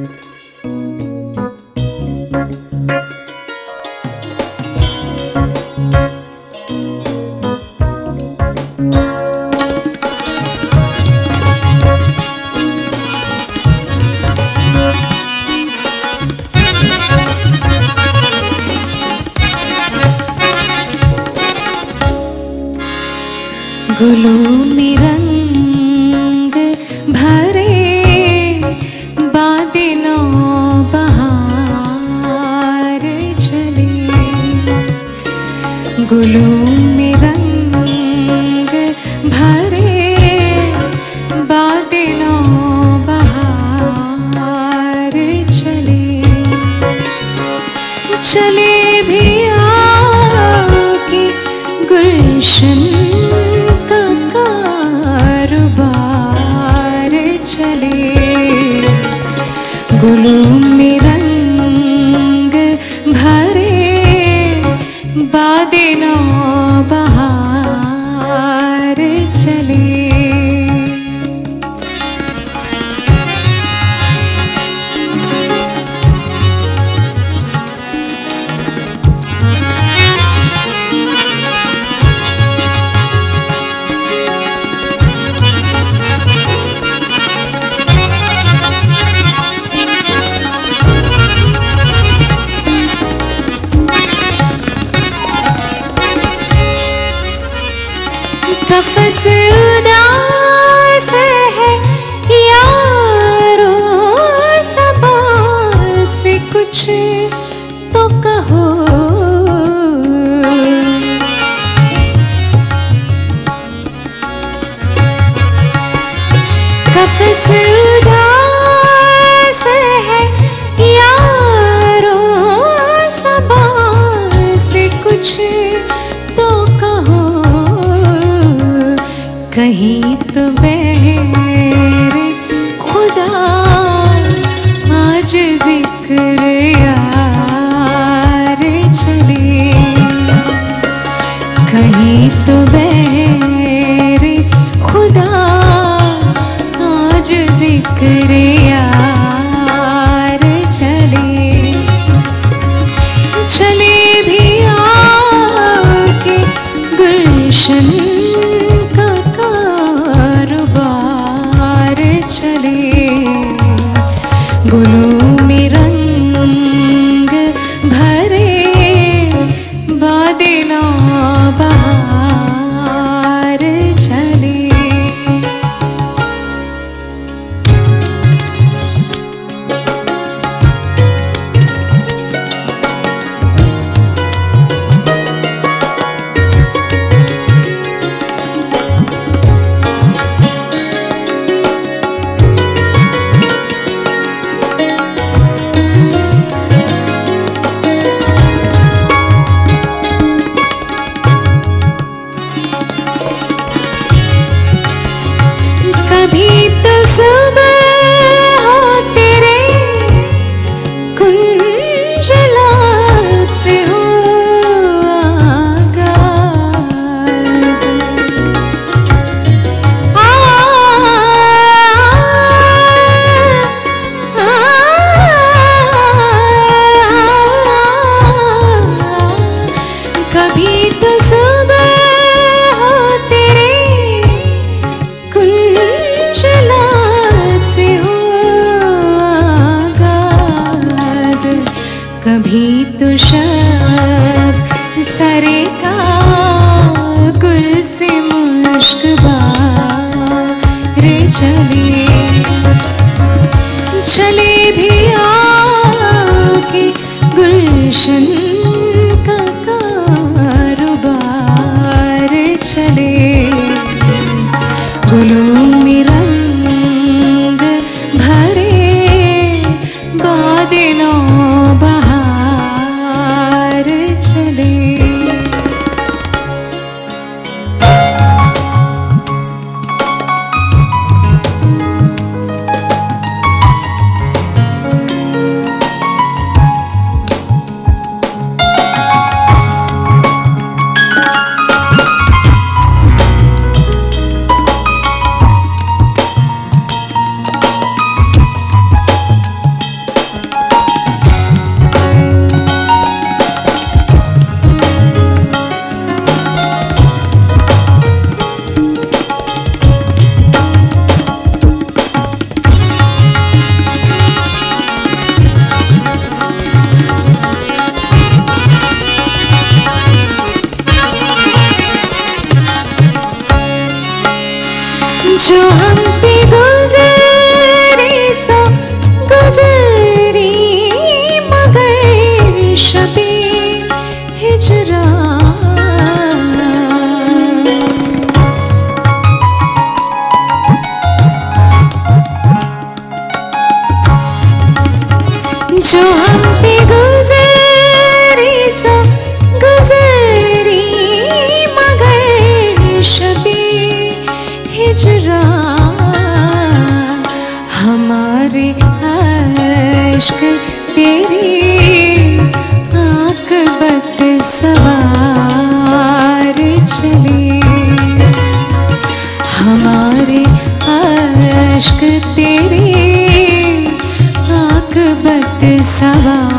गुलों में रंग भरे बादलों बहार चले, गुलों में रंग भरे बादलों बहार चले, चले भी आके गुलशन चले, गुलों में रंग भरे बादलों बहार चले। कफ़स उदास है यारो, सबा से कुछ तो कहो, कफ़स उदास है यारो, सबा से कुछ तो कहो, कहीं तो मेरे खुदा आज जिक्र यार चले, कहीं तो मेरे खुदा आज जिक्र यार चले, चले भी आके गुलशन चले, गुलों में रंग भरे बादलों बहार चले। कभी तो सुबह हो तेरे कुंज लाब से हो आगाज़, कभी तो सुबह हो तेरे कुंज लाब से हो आगाज़, कभी तो शब सरे का गुल से मुश्क बारे चले, चले भी आके गुलशन का कारोबार चले, गुलों में रंग भरे बादलों बहार जो हम पे गुजरी सो गुजरी, मगर शबे हिजरा हमारे अश्क तेरे आकबत सवार चले, हमारे अश्क तेरे आकबत सवार